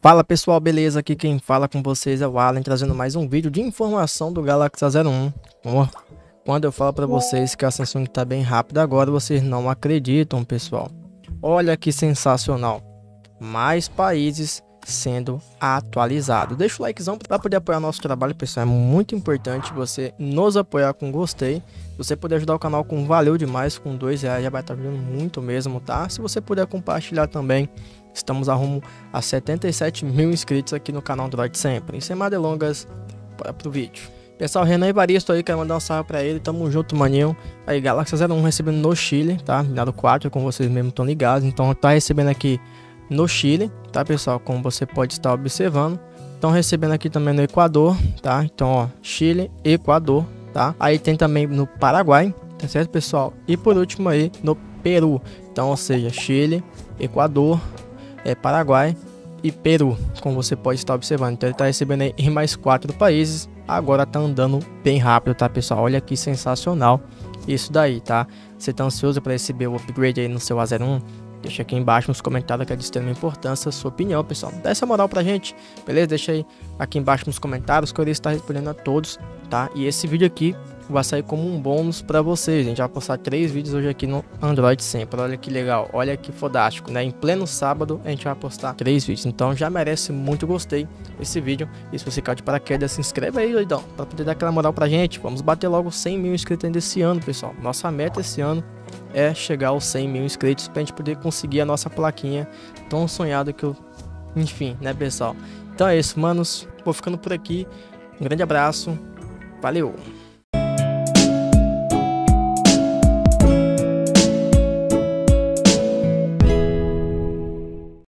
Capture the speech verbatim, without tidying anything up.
Fala pessoal, beleza? Aqui quem fala com vocês é o Alan, trazendo mais um vídeo de informação do Galaxy A zero um. Ó, quando eu falo para vocês que a Samsung tá bem rápida agora, vocês não acreditam, pessoal. Olha que sensacional. Mais países sendo atualizados. Deixa o likezão para poder apoiar nosso trabalho, pessoal. É muito importante você nos apoiar com gostei. Se você puder ajudar o canal com valeu demais, com dois reais já vai estar ajudando muito mesmo, tá? Se você puder compartilhar também. Estamos a rumo a setenta e sete mil inscritos aqui no canal Android sempre. E sem mais delongas, bora pro vídeo. Pessoal, Renan Evaristo aí, quero mandar um salve pra ele. Tamo junto, maninho. Aí, Galaxy A zero um recebendo no Chile, tá? Dado quatro, como vocês mesmos estão ligados. Então, tá recebendo aqui no Chile, tá, pessoal? Como você pode estar observando. Estão recebendo aqui também no Equador, tá? Então, ó, Chile, Equador, tá? Aí tem também no Paraguai, tá certo, pessoal? E por último aí, no Peru. Então, ou seja, Chile, Equador, é Paraguai e Peru, como você pode estar observando. Então ele está recebendo aí em mais quatro países. Agora tá andando bem rápido, tá, pessoal? Olha que sensacional isso daí, tá? Você tá ansioso para receber o upgrade aí no seu A zero um? Deixa aqui embaixo nos comentários que é de extrema importância a sua opinião, pessoal. Dá essa moral pra gente, beleza? Deixa aí aqui embaixo nos comentários que eu irei estar respondendo a todos, tá? E esse vídeo aqui vai sair como um bônus para vocês. A gente vai postar três vídeos hoje aqui no Android sempre. Olha que legal, olha que fodástico, né? Em pleno sábado a gente vai postar três vídeos. Então já merece muito gostei esse vídeo. E se você caiu de paraquedas, se inscreve aí, doidão, para poder dar aquela moral pra gente. Vamos bater logo cem mil inscritos ainda esse ano, pessoal. Nossa meta esse ano é chegar aos cem mil inscritos pra gente poder conseguir a nossa plaquinha tão sonhada que eu... Enfim, né, pessoal? Então é isso, manos. Vou ficando por aqui. Um grande abraço. Valeu!